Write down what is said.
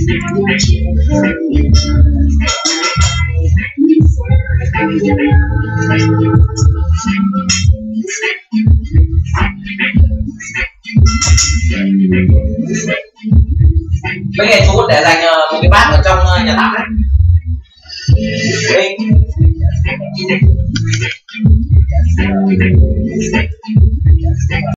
Mấy cái chú để dành một cái bát ở trong nhà tắm đấy.